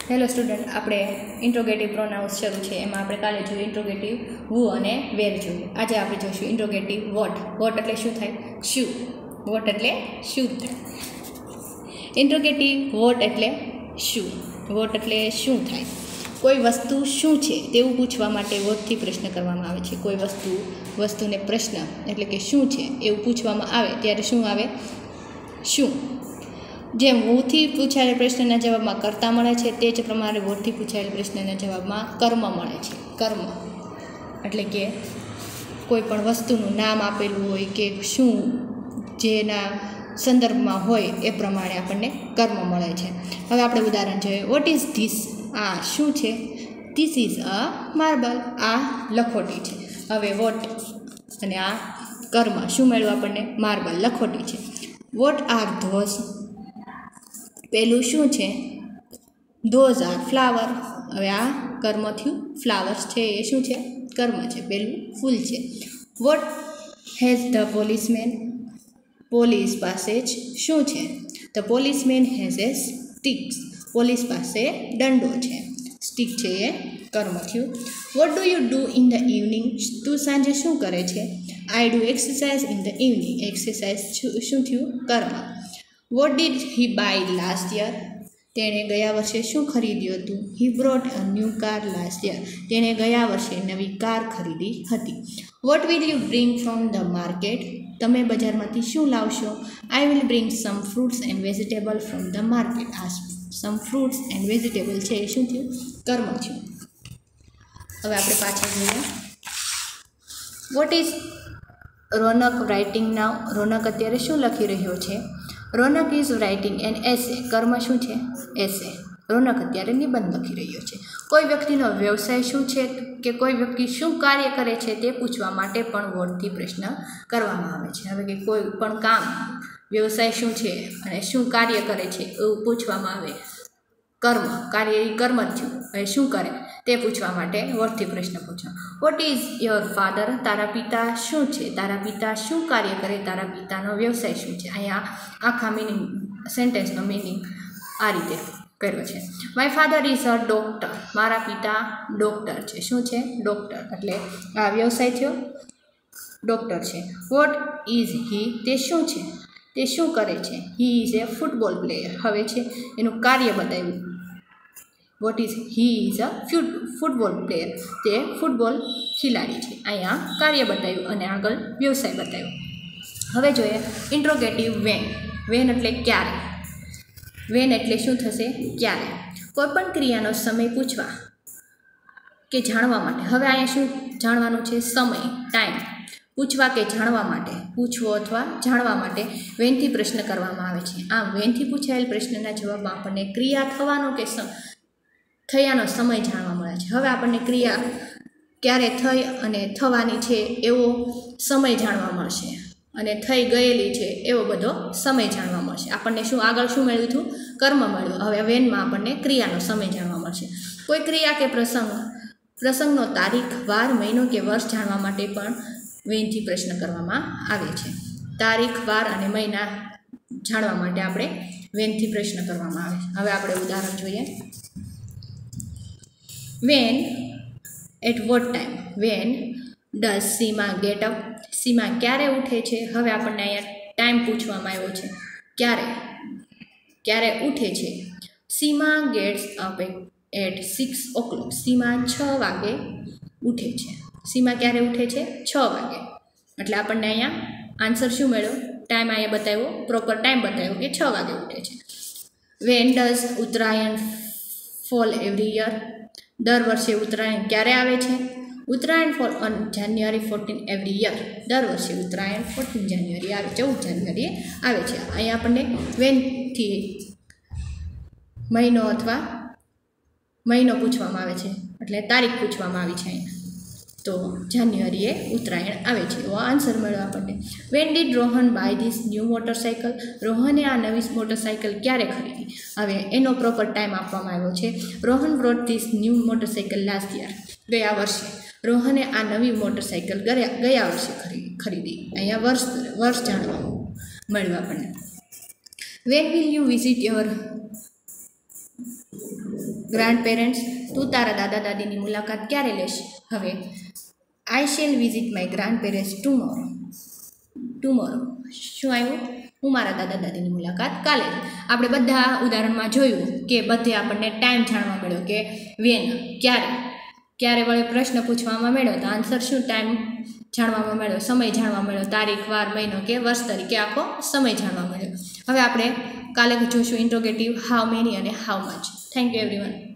Hello student, આપણે interrogative pronouns શરૂ છે એમાં આપણે કાલે જોયું ઇન્ટ્રોગેટિવ વુ અને વેર જોયું. આજે આપણે જોઈશું ઇન્ટ્રોગેટિવ વોટ. વોટ એટલે શું થાય? શું. વોટ એટલે શું થાય. ઇન્ટ્રોગેટિવ વોટ એટલે શું. વોટ એટલે શું થાય. કોઈ વસ્તુ શું છે તેવું પૂછવા માટે વોટથી પ્રશ્ન કરવામાં આવે છે. કોઈ વસ્તુને પ્રશ્ન એટલે કે શું છે એવું પૂછવામાં આવે ત્યારે શું આવે? શું. જેમ વોથી પૂછાયેલ પ્રશ્નના જવાબમાં કર્તા મળે છે તે જ પ્રમાણે વોટથી પૂછાયેલ પ્રશ્નના જવાબમાં કર્મ મળે છે. કર્મ એટલે કે કોઈ પણ વસ્તુનું નામ આપેલું હોય કે શું જેના સંદર્ભમાં હોય એ પ્રમાણે આપણને કર્મ મળે છે. હવે આપણે ઉદાહરણ જોઈએ. What is this? આ શું છે? This is a marble. આ લખોટી છે. હવે વોટ અને આ કર્મ શું મળ્યું આપણને? માર્બલ, લખોટી છે. What are those? પેલું શું છે? Those are flower. હવે આ કર્મ થયું. ફ્લાવર્સ છે એ શું છે? કર્મ છે. પેલું ફૂલ છે. What has the policeman? Police પાસે જ શું છે? The policeman has a sticks. Police પાસે દંડો છે. સ્ટિક છે એ કર્મ થયું. What do you do in the evening? તું સાંજે શું કરે છે? I do exercise in the evening. Exercise શું થયું? કર્મ. What did he buy last year? તેણે ગયા વર્ષે શું ખરીદ્યું હતું? He brought a new car last year. તેણે ગયા વર્ષે નવી કાર ખરીદી હતી. What will you bring from the market? તમે બજારમાંથી શું લાવશો? I will bring some fruits and vegetable from the market. આ સમ ફ્રૂટ્સ એન્ડ વેજીટેબલ છે એ શું થયું? કર્મ થયું. હવે આપણે પાછળ જોઈએ. What is Ronak writing now? Ronak અત્યારે શું લખી રહ્યો છે? Ronak is writing an essay. કર્મ શું છે? એસે. રોનક અત્યારે નિબંધ લખી રહ્યો છે. કોઈ વ્યક્તિનો વ્યવસાય શું છે કે કોઈ વ્યક્તિ શું કાર્ય કરે છે તે પૂછવા માટે પણ વોટથી પ્રશ્ન કરવામાં આવે છે. હવે કે કોઈ પણ કામ, વ્યવસાય શું છે અને શું કાર્ય કરે છે એવું પૂછવામાં આવે. કર્મ, કાર્ય એ કર્મ જ થયું. હવે શું કરે તે પૂછવા માટે વોટથી પ્રશ્ન પૂછો. What is your father? તારા પિતા શું છે? તારા પિતા શું કાર્ય કરે? તારા પિતાનો વ્યવસાય શું છે? અહીંયા આખા મિનિંગ, સેન્ટેન્સનો મિનિંગ આ રીતે કર્યો છે. My father is a doctor. મારા પિતા ડૉક્ટર છે. શું છે? ડૉક્ટર. એટલે આ વ્યવસાય થયો, ડૉક્ટર છે. What is he? તે શું છે? તે શું કરે છે? He is a football player. હવે છે એનું કાર્ય બતાવ્યું. What is he is a football player. તે ફૂટબોલ ખેલાડી છે. અહીંયા કાર્ય બતાવ્યું અને આગળ વ્યવસાય બતાવ્યો. હવે જોઈએ ઇન્ટ્રોગેટિવ વેન. વેન એટલે ક્યારે. વેન એટલે શું થશે? ક્યારે. કોઈપણ ક્રિયાનો સમય પૂછવા કે જાણવા માટે. હવે અહીંયા શું જાણવાનું છે? સમય, ટાઈમ. પૂછવા કે જાણવા માટે, પૂછવો અથવા જાણવા માટે વેનથી પ્રશ્ન કરવામાં આવે છે. આમ વેનથી પૂછાયેલ પ્રશ્નના જવાબમાં આપણને ક્રિયા થવાનો કે થયાનો સમય જાણવા મળે છે. હવે આપણને ક્રિયા ક્યારે થઈ અને થવાની છે એવો સમય જાણવા મળશે અને થઈ ગયેલી છે એવો બધો સમય જાણવા મળશે. આપણને શું આગળ શું મળ્યું હતું? કર્મ મળ્યું. હવે વેનમાં આપણને ક્રિયાનો સમય જાણવા મળશે. કોઈ ક્રિયા કે પ્રસંગનો તારીખ, વાર, મહિનો કે વર્ષ જાણવા માટે પણ વેનથી પ્રશ્ન કરવામાં આવે છે. તારીખ, વાર અને મહિના જાણવા માટે આપણે વેનથી પ્રશ્ન કરવામાં આવે છે. હવે આપણે ઉદાહરણ જોઈએ. When at what time? When does Seema get up? Seema ક્યારે ઉઠે છે? હવે આપણને અહીંયા ટાઈમ પૂછવામાં આવ્યો છે. ક્યારે ઉઠે છે? Seema gets up at 6 o'clock. Seema 6 વાગે ઉઠે છે. સીમા ક્યારે ઉઠે છે? 6 વાગે. એટલે આપણને અહીંયા આન્સર શું મળ્યો? ટાઈમ અહીંયા બતાવ્યો, પ્રોપર ટાઈમ બતાવ્યો કે 6 વાગે ઉઠે છે. When does Uttarayan fall every year? દર વર્ષે ઉત્તરાયણ ક્યારે આવે છે? Uttarayan fall on January 14 every year. દર વર્ષે ઉત્તરાયણ 14 જાન્યુઆરી આવે, 14 જાન્યુઆરીએ આવે છે. અહીંયા આપણને વેનથી મહિનો અથવા મહિનો પૂછવામાં આવે છે, એટલે તારીખ પૂછવામાં આવી છે અહીંયા. તો જાન્યુઆરીએ ઉત્તરાયણ આવે છે એવો આન્સર મળ્યો આપણને. When did Rohan buy this new motorcycle? રોહને આ નવી મોટરસાઇકલ ક્યારે ખરીદી? હવે એનો પ્રોપર ટાઈમ આપવામાં આવ્યો છે. Rohan brought this new motorcycle last year. ગયા વર્ષે રોહને આ નવી મોટરસાઇકલ ગયા વર્ષે ખરીદી. અહીંયા વર્ષ જાણવા મળ્યું આપણને. When will you visit your grandparents, તું તારા દાદા દાદીની મુલાકાત ક્યારે લેશ? હવે I shall visit my grandparents tomorrow. Tomorrow શું આવ્યું? હું મારા દાદા દાદીની મુલાકાત કાલે. આપણે બધા ઉદાહરણમાં જોયું કે બધે આપણને ટાઈમ જાણવા મળ્યો કે વેન, ક્યારે વળે પ્રશ્ન પૂછવામાં મળ્યો તો આન્સર શું? ટાઈમ જાણવામાં મળ્યો, સમય જાણવા મળ્યો, તારીખ, વાર, મહિનો કે વર્ષ તરીકે આખો સમય જાણવા મળ્યો. હવે આપણે કાલે જોઈશું ઇન્ટ્રોગેટિવ હાઉ મેની અને how much. Thank you everyone.